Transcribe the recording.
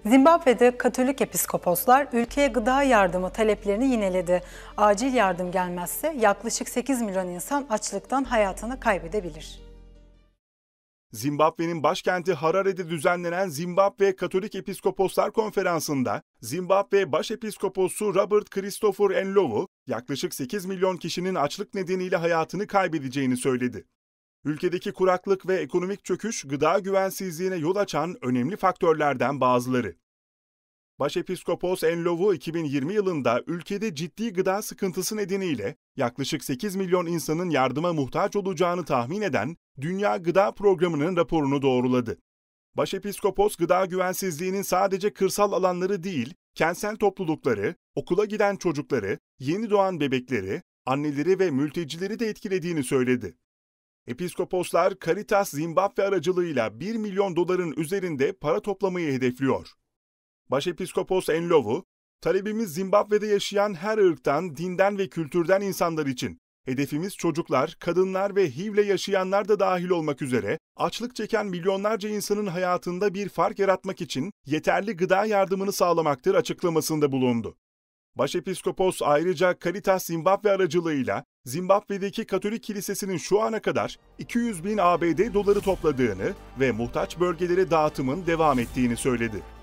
Zimbabwe'de Katolik episkoposlar ülkeye gıda yardımı taleplerini yineledi. Acil yardım gelmezse yaklaşık 8 milyon insan açlıktan hayatını kaybedebilir. Zimbabwe'nin başkenti Harare'de düzenlenen Zimbabwe Katolik Episkoposlar Konferansı'nda Zimbabwe Başepiskoposu Robert Christopher Enlowu yaklaşık 8 milyon kişinin açlık nedeniyle hayatını kaybedeceğini söyledi. Ülkedeki kuraklık ve ekonomik çöküş gıda güvensizliğine yol açan önemli faktörlerden bazıları. Başepiskopos Enlowu 2020 yılında ülkede ciddi gıda sıkıntısı nedeniyle yaklaşık 8 milyon insanın yardıma muhtaç olacağını tahmin eden Dünya Gıda Programı'nın raporunu doğruladı. Başepiskopos gıda güvensizliğinin sadece kırsal alanları değil, kentsel toplulukları, okula giden çocukları, yeni doğan bebekleri, anneleri ve mültecileri de etkilediğini söyledi. Episkoposlar Caritas Zimbabwe aracılığıyla 1 milyon doların üzerinde para toplamayı hedefliyor. Başepiskopos Enlowu, "Talebimiz Zimbabwe'de yaşayan her ırktan, dinden ve kültürden insanlar için. Hedefimiz çocuklar, kadınlar ve HIV'le yaşayanlar da dahil olmak üzere açlık çeken milyonlarca insanın hayatında bir fark yaratmak için yeterli gıda yardımını sağlamaktır" açıklamasında bulundu. Başepiskopos ayrıca Caritas Zimbabwe aracılığıyla Zimbabwe'deki Katolik Kilisesi'nin şu ana kadar 200 bin ABD doları topladığını ve muhtaç bölgelere dağıtımın devam ettiğini söyledi.